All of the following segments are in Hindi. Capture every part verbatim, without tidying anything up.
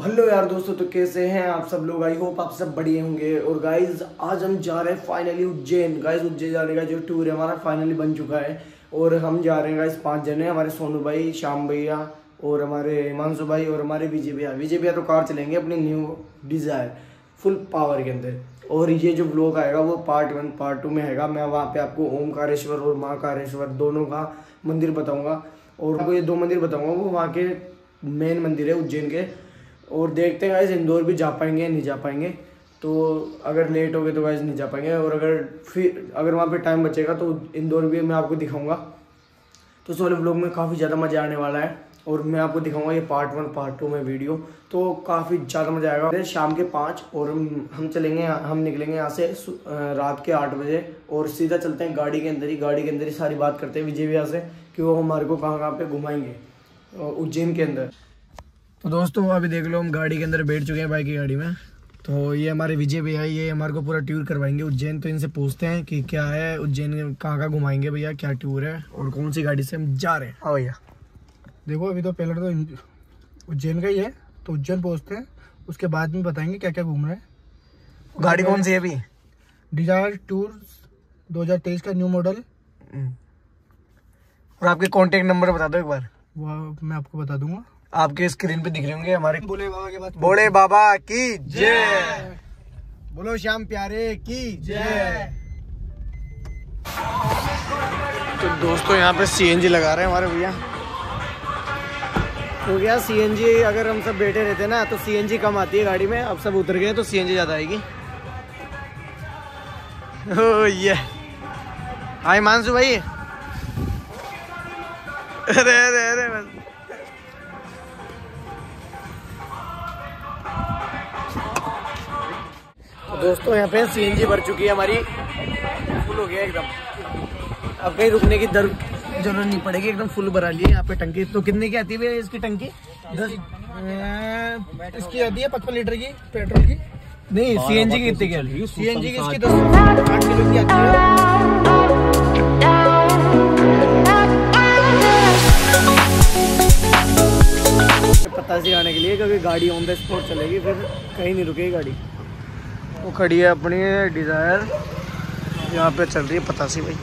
हेलो यार दोस्तों, तो कैसे हैं आप सब लोग। आई होप आप सब बढ़िया होंगे। और गाइज आज हम जा रहे हैं फाइनली उज्जैन। गाइज उज्जैन जाने का जो टूर है हमारा फाइनली बन चुका है और हम जा रहे हैं गाइज पांच जने। हमारे सोनू भाई, श्याम भैया और हमारे हिमांशु भाई और हमारे विजय भैया। विजय भैया तो कार चलेंगे अपनी न्यू डिजायर फुल पावर के अंदर। और ये जो ब्लॉग आएगा वो पार्ट वन पार्ट टू में हैगा। मैं वहाँ पे आपको ओमकारेश्वर और महाकालेश्वर दोनों का मंदिर बताऊंगा और आपको ये दो मंदिर बताऊंगा वो वहाँ के मेन मंदिर है उज्जैन के। और देखते हैं गाइस इंदौर भी जा पाएंगे नहीं जा पाएंगे। तो अगर लेट हो गए तो गाइस नहीं जा पाएंगे और अगर फिर अगर वहाँ पे टाइम बचेगा तो इंदौर भी मैं आपको दिखाऊंगा। तो इस वाले ब्लॉग में काफ़ी ज़्यादा मज़ा आने वाला है और मैं आपको दिखाऊंगा ये पार्ट वन पार्ट टू में वीडियो। तो काफ़ी ज़्यादा मज़ा आएगा। शाम के पाँच और हम चलेंगे हम निकलेंगे यहाँ से रात के आठ बजे और सीधा चलते हैं गाड़ी के अंदर ही। गाड़ी के अंदर ही सारी बात करते हैं विजय भैया से कि वो हमारे को कहाँ कहाँ पे घुमाएंगे उज्जैन के अंदर। तो दोस्तों अभी देख लो हम गाड़ी के अंदर बैठ चुके हैं, बाइक की गाड़ी में। तो ये हमारे विजय भैया, ये हमारे को पूरा टूर करवाएंगे उज्जैन। तो इनसे पूछते हैं कि क्या है उज्जैन, कहाँ कहाँ घुमाएंगे भैया, क्या टूर है और कौन सी गाड़ी से हम जा रहे हैं। हाँ भैया देखो अभी तो पहले तो उज्जैन का ही है, तो उज्जैन पहुँचते हैं, उसके बाद में बताएंगे क्या क्या घूम रहे हैं। गाड़ी कौन सी है अभी? डिजायर टूर दो हज़ार तेईस का न्यू मॉडल। और आपके कॉन्टेक्ट नंबर बता दो एक बार। वो मैं आपको बता दूंगा, आपके स्क्रीन पे दिख रहे होंगे हमारे। बोले बाबा के बाद बोले बाबा की जय, बोलो श्याम प्यारे की जय। तो दोस्तों यहाँ पे सीएनजी लगा रहे हैं हमारे भैया। तो क्या सीएनजी अगर हम सब बैठे रहते ना तो सीएनजी कम आती है गाड़ी में। अब सब उतर गए तो सीएनजी ज्यादा आएगी। ओ ये हाय हिमांशु भाई। अरे अरे अरे बस दोस्तों यहाँ पे सीएनजी भर चुकी है हमारी, फुल हो गया एकदम। अब कहीं रुकने की दर जरूरत नहीं पड़ेगी, एकदम फुल भरा लिए यहाँ पे टंकी। तो कितने की आती है इसकी टंकी? दस इसकी आती है पचपन लीटर की पेट्रोल की। नहीं सीएनजी की कितने की आती है? सीएनजी की इसकी दस आठ किलो की आती है। पता सी आने के लिए क्योंकि गाड़ी ऑन द स्पॉट चलेगी, फिर कहीं नहीं रुकेगी गाड़ी। वो खड़ी है अपनी डिजायर, यहाँ पे चल रही है पतासी भाई।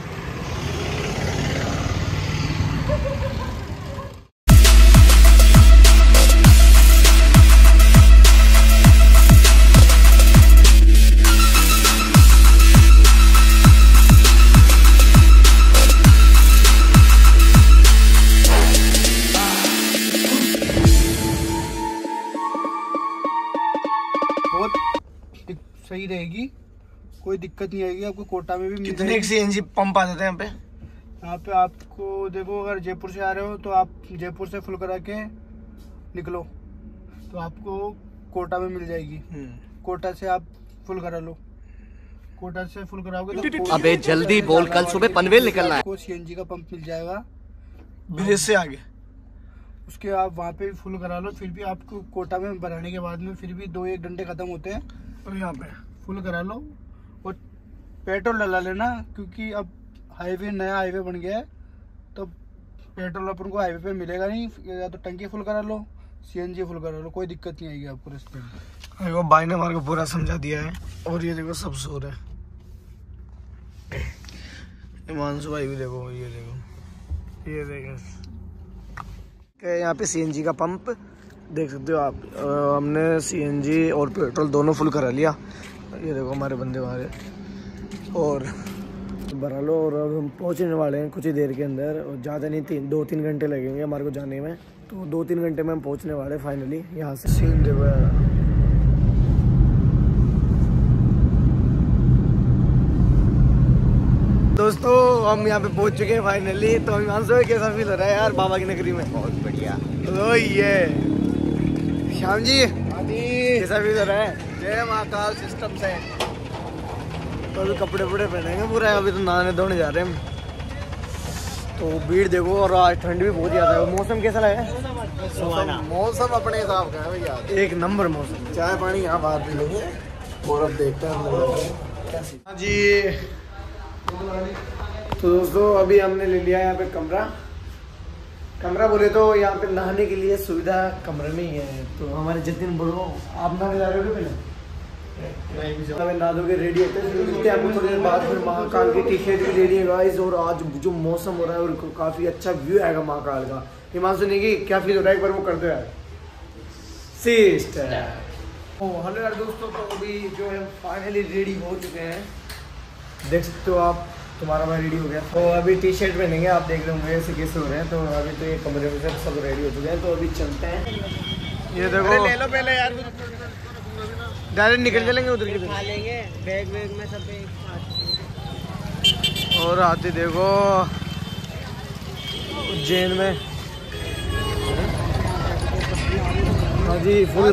सही रहेगी, कोई दिक्कत नहीं आएगी आपको। कोटा में भी मिल कितने एक सीएनजी पंप आ जाते हैं यहाँ पे? यहाँ पे आपको देखो, अगर जयपुर से आ रहे हो तो आप जयपुर से फुल करा के निकलो तो आपको कोटा में मिल जाएगी। कोटा से आप फुल करा लो, कोटा से फुल कराओगे तो अबे जल्दी बोल, कल सुबह पनवेल निकलना है। आपको सीएनजी का पंप मिल जाएगा ब्रिज से आगे। उसके आप वहाँ पे भी फुल करा लो, फिर भी आपको कोटा में बनाने के बाद में फिर भी दो एक घंटे खत्म होते हैं। और यहाँ पे फुल करा लो और पेट्रोल डला लेना, क्योंकि अब हाईवे नया हाईवे बन गया है तो पेट्रोल अपन को हाईवे पे मिलेगा नहीं। या तो टंकी फुल करा लो, सीएनजी फुल करा लो, कोई दिक्कत नहीं आएगी आपको रास्ते में। देखो भाई ने हमारे को पूरा समझा दिया है। और ये देखो सब सो रहे हैं। हिमांशु भाई भी देखो, ये देखो ये देखो यहाँ पे सीएनजी का पंप देख सकते हो आप। आ, हमने सीएनजी और पेट्रोल दोनों फुल करा लिया। ये देखो हमारे बंदे हमारे और भरा लो। और अब हम पहुंचने वाले हैं कुछ ही देर के अंदर, और ज़्यादा नहीं, तीन दो तीन घंटे लगेंगे हमारे को जाने में। तो दो तीन घंटे में हम पहुंचने वाले हैं फाइनली यहाँ से। सीन देखो यार, दोस्तों हम यहाँ पे पहुंच चुके हैं फाइनली। तो हिमांशु कैसा फील हो रहा है यार बाबा की नगरी में? बहुत बढ़िया। तो ये श्याम जी कैसा फील हो रहा है? जय महाकाल सिस्टम से। तो अभी कपड़े वपड़े पहनेंगे पूरा, अभी तो नहाने धोने जा रहे हैं। तो भीड़ देखो, और आज ठंड भी बहुत ज़्यादा है। मौसम कैसा लगा? सुहाना मौसम अपने हिसाब का है भैया, एक नंबर मौसम। चाय पानी यहाँ बाहर पी लेंगे और अब देखते हैं हाँ जी। तो दोस्तों अभी हमने ले लिया यहाँ पे कमरा कमरा बोले तो यहाँ पे नहाने के लिए सुविधा कमरे में ही है। तो हमारे जितने बड़ो आप नहाने जा रहे हो पहले हमें नहा दोगे रेडी होते हैं, फिर मिलते हैं आपको थोड़ी देर बाद। फिर महाकाल की टी शर्ट भी रेडी है गाइस। और आज जो मौसम हो रहा है और काफ़ी अच्छा व्यू आएगा महाकाल का। हिमांशु ने की क्या फील हो रहा है एक बार वो कर दो यार सिस्टर। हेलो यार दोस्तों, तो अभी जो है फाइनली रेडी हो चुके हैं, देख सकते हो आप। तुम्हारा भाई रेडी हो गया, तो अभी टी शर्ट पहनेंगे, आप देख रहे होंगे ऐसे कैसे हो रहे हैं। तो अभी तो ये कमरे में सब सब रेडी हो चुके हैं, तो अभी चलते हैं। ये देखो ले लो पहले यार, डायरेक्ट निकल चलेंगे उधर की खा लेंगे बैग वैग में सब एक साथ। और आते देखो उज्जैन में हाँ जी फुल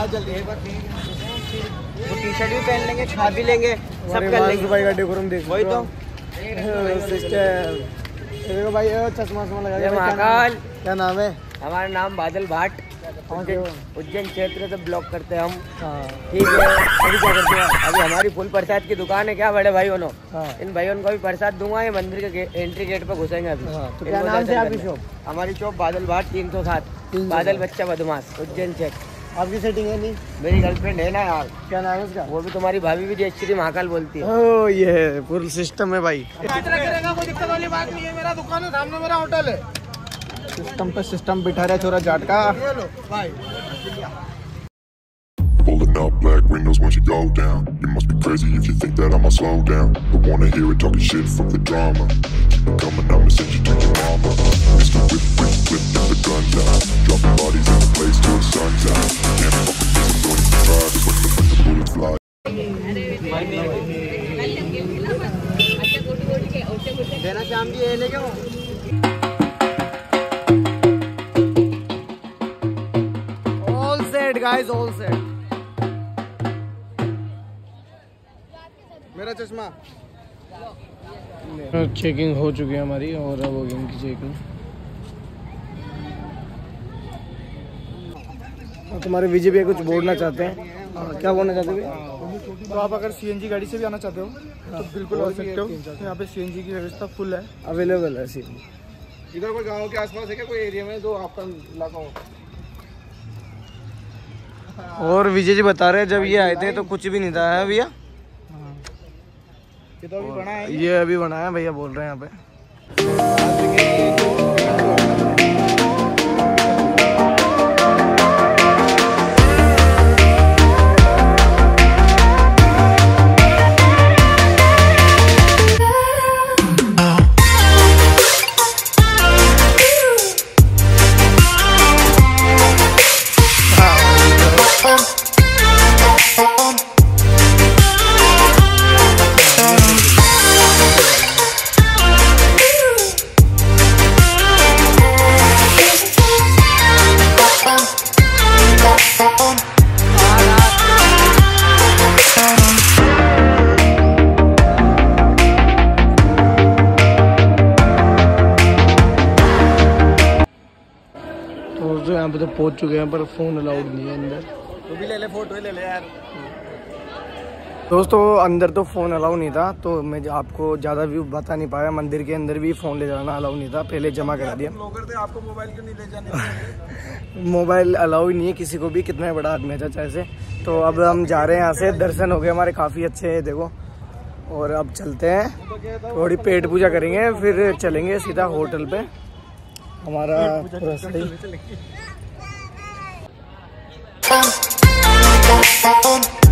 टी शर्ट भी पहन लेंगे, खा भी लेंगे, सब कर लेंगे भाई का डेकोरम देख वही तो सिस्टर। देखो भाई चश्मा वश्मा लगा के महाकाल। क्या नाम है? हमारा नाम बादल भाट, उज्जैन क्षेत्र से ब्लॉक करते हैं हम। ठीक है, अभी क्या करते हैं? अभी हमारी फुल प्रसाद की दुकान है क्या बड़े भाई होनो, इन भाइयों को भी प्रसाद दूंगा। ये मंदिर के एंट्री गेट पे घुसेंगे अभी। तो क्या नाम है आपकी शॉप? हमारी शॉप बादल भाट तीन सौ सात बादल बच्चा बदमाश उज्जैन क्षेत्र। आपकी सेटिंग है नहीं? मेरी गर्लफ्रेंड है ना यार। क्या नाम है उसका? वो भी तुम्हारी भाभी भी जयश्री महाकाल बोलती है। ओ ये फुल सिस्टम है भाई। कोई दिक्कत वाली बात नहीं है, मेरा दुकान है सामने, मेरा होटल है। सिस्टम पे सिस्टम बिठा रहा है छोरा जाट का भाई। Pulling up black windows once you go down. You must be crazy if you think that I'ma slow down. Don't wanna hear it talking shit from the drama. Keep it coming, I'ma send you to your mama. Mister Whip, whip, whip, get the guns out. Dropping bodies in the place till the sun's out. Can't fuck with this, I'm going to try. Just wait till the bullets fly. देना शाम भी ये ले जाओ। All set guys, all set. मेरा चश्मा चेकिंग हो चुकी है हमारी और अब होगी इनकी चेकिंग। तुम्हारे विजय भैया कुछ बोलना चाहते हैं? क्या बोलना चाहते हैं? तो आप अगर सीएनजी गाड़ी से भी आना चाहते हो तो बिल्कुल आ सकते हो। यहाँ पे सीएनजी की व्यवस्था फुल है, अवेलेबल है सीएनजी। इधर कोई गाँव के आसपास है क्या कोई एरिया में जो आपका इलाका हो? और विजय जी बता रहे हैं जब ये आए थे तो कुछ भी नहीं था है भैया। ये तो अभी बना है, ये अभी बना है भैया बोल रहे हैं यहाँ पे। तो यहाँ पे तो पहुँच चुके हैं पर फोन अलाउड नहीं है अंदर। तो भी ले ले फोटो ले ले यार। दोस्तों अंदर तो फ़ोन अलाउ नहीं था, तो मैं आपको ज़्यादा व्यू बता नहीं पाया। मंदिर के अंदर भी फ़ोन ले जाना अलाउ नहीं था, पहले जमा करा दिया। आपको मोबाइल क्यों नहीं ले जाने? मोबाइल अलाउ ही नहीं है किसी को भी, कितना बड़ा आदमी है चाचा ऐसे। तो अब हम जा रहे हैं यहाँ से, दर्शन हो गए हमारे काफ़ी अच्छे है देखो। और अब चलते हैं, थोड़ी पेट पूजा करेंगे फिर चलेंगे सीधा होटल पे हमारा पूरा सही।